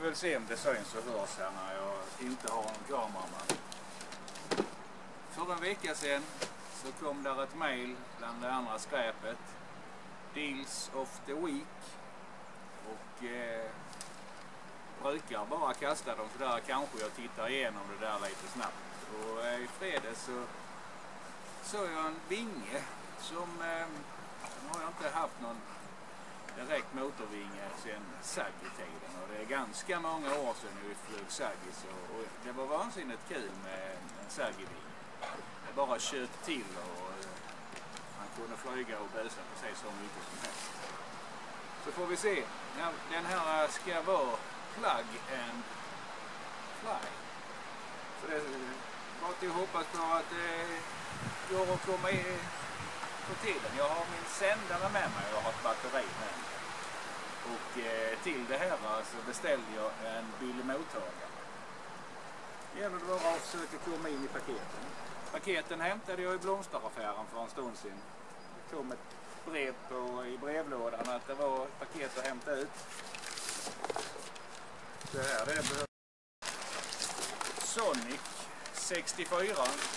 väl se om det syns och hörs här när jag inte har en kameraman. För en vecka sedan så kom där ett mail bland det andra skräpet. Deals of the week. Och brukar bara kasta dem så där kanske jag tittar igenom det där lite snabbt. Och i fredags så såg jag en vinge som har jag inte haft någon direkt motorvinge sedan Saggi-tiden, och det är ganska många år sedan vi flög Saggis, och det var vansinnigt kul med en Saggi-vinge. Det bara kött till och man kunde flyga och busa precis så mycket som helst. Så får vi se. Den här ska vara plug and fly. Så det är bara till att hoppas på att det går att komma i på tiden. Jag har min sändare med mig och jag har ett batteri med mig. Och till det här så beställde jag en billig mottagare. Det gäller bara att försöka komma in i paketen. Paketen hämtade jag i blomsteraffären för en stund sedan. Det kom ett brev i brevlådan att det var ett paket att hämta ut. Så här det behöver. Sonic 64.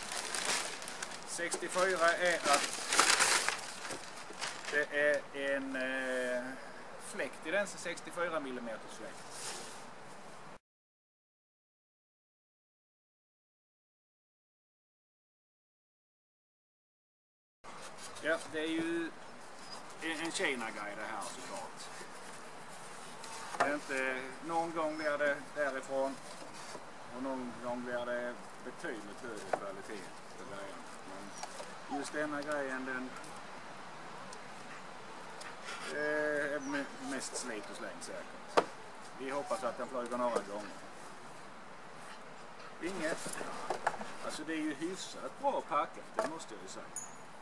64 är att det är en fläkt i den, 64 mm fläkt. Ja, det är ju en Kina-grej det här såklart. Det är inte, någon gång blir det därifrån och någon gång blir det betydligt högre kvalitet. Men just denna grejen, den är mest slit och släng säkert. Vi hoppas att den flyger några gånger. Inget. Alltså det är ju hyfsat bra packat, det måste jag ju säga.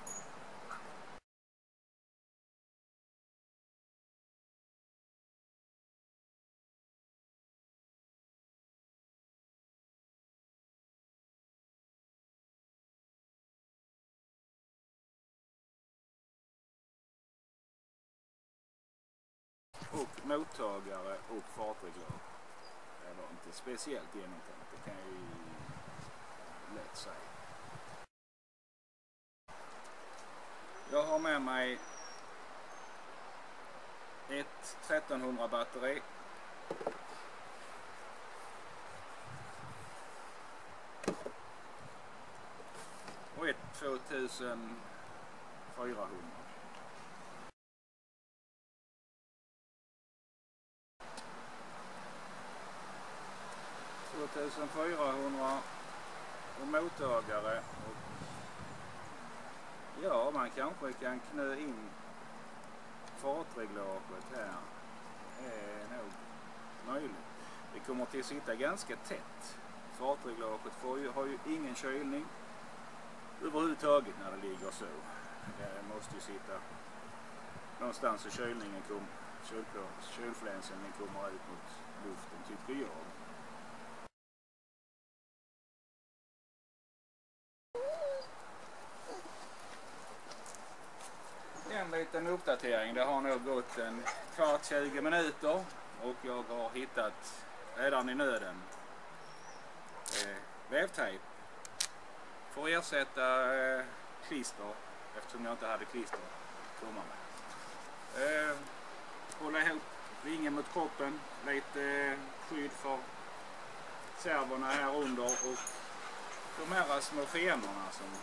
Och mottagare och fartreglar. Det var inte speciellt genomtänkt, det kan jag ju lätt säga. Jag har med mig ett 1300 batteri. Och ett 2400. 2400 och mottagare, och ja, man kanske kan knö in fartreglaget här. Det är nog möjligt. Det kommer till att sitta ganska tätt. Fartreglaget har ju ingen kylning överhuvudtaget när det ligger så. Det måste ju sitta någonstans så kylningen kylflänsen kommer ut mot luften, tycker jag. En liten uppdatering, det har nog gått en kvart 20 minuter och jag har hittat redan i nöden vävtejp för att ersätta klister, eftersom jag inte hade klister att komma med. Hålla ihop vingen mot kroppen, lite skydd för servorna här under och de här små fenorna som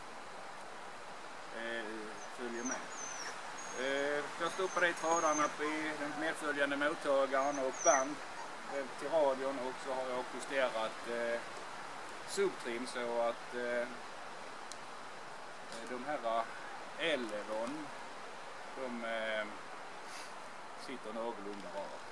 följer med. Jag stoppar dit trådarna i den medföljande mottagaren och band till radion, och så har jag justerat subtrim så att de här elevon de sitter någorlunda rakt.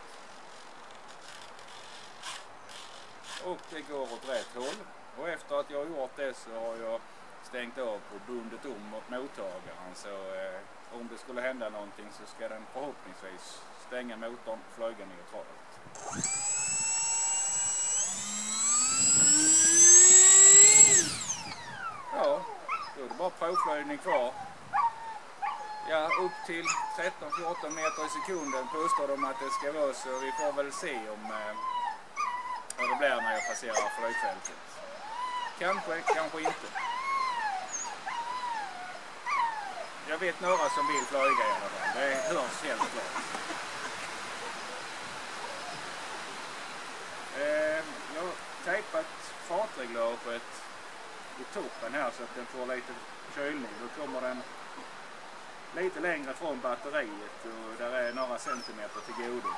Och det går åt rätt håll, och efter att jag har gjort det så har jag stängt av och bundet om mot mottagaren, så om det skulle hända någonting så ska den förhoppningsvis stänga motorn och flyga neutralt. Ja, då är det bara provflygning kvar. Ja, upp till 13-14 meter i sekunden påstår de att det ska vara, så vi får väl se om hur det blir när jag passerar flygfältet. Kanske, kanske inte. Jag vet några som vill flyga i alla fall. Det hörs helt klart. Jag har tejpat fartreglaget i toppen här så att den får lite kylning. Då kommer den lite längre från batteriet och där är några centimeter till godo.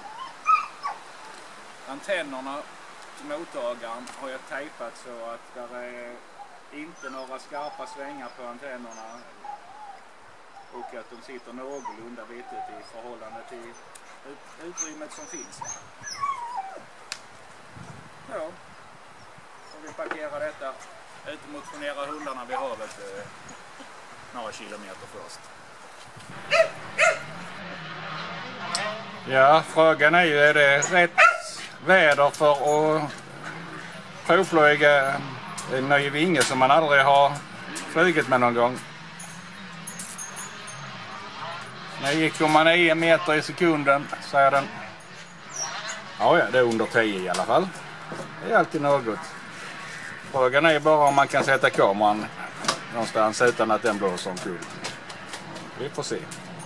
Antennerna till mottagaren har jag tejpat så att där är inte några skarpa svängar på antennerna och att de sitter någorlunda vettigt i förhållande till utrymmet som finns. Ja, så vi parkerar detta ut och motionerar hundarna vid havet några kilometer först. Ja, frågan är ju, är det rätt väder för att provflyga en ny vinge som man aldrig har flugit med någon gång? 9,9 meter i sekunden, säger den. Ja, det är under 10 i alla fall. Det är alltid något. Frågan är bara om man kan sätta kameran någonstans utan att den blåser omkull. Vi får se.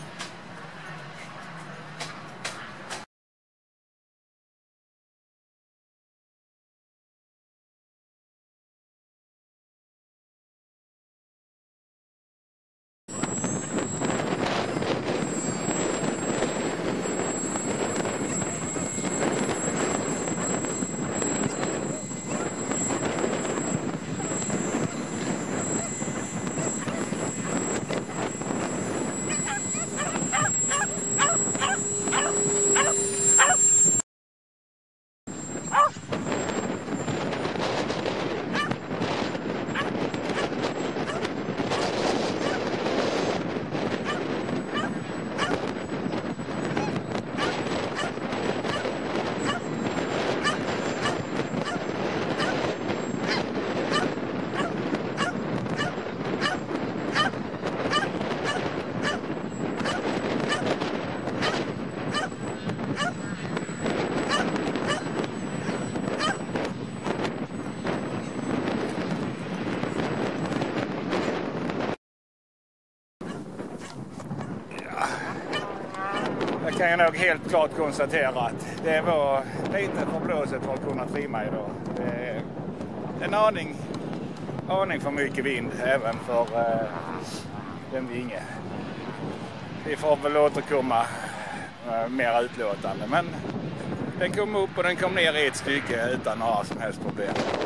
Jag kan nog helt klart konstatera att det var lite för blåset för att kunna trimma idag. Det är en aning för mycket vind även för den vinge. Vi får väl återkomma mer utlåtande, men den kom upp och den kom ner i ett stycke utan några som helst problem.